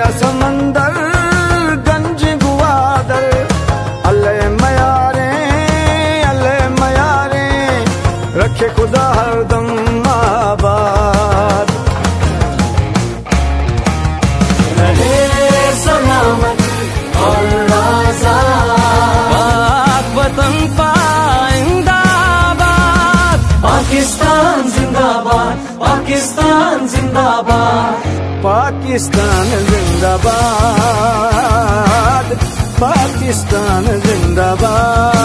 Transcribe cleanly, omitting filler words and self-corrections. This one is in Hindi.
दरिया समंदर गंज गुवादर, अल्लाह मयारे रखे खुदा हरदम आबाद। रहे सलामत और आजाद, पाक वतन पाइंदाबाद। पाकिस्तान जिंदाबाद, पाकिस्तान जिंदाबाद, पाकिस्तान जिंदाबाद, पाकिस्तान जिंदाबाद।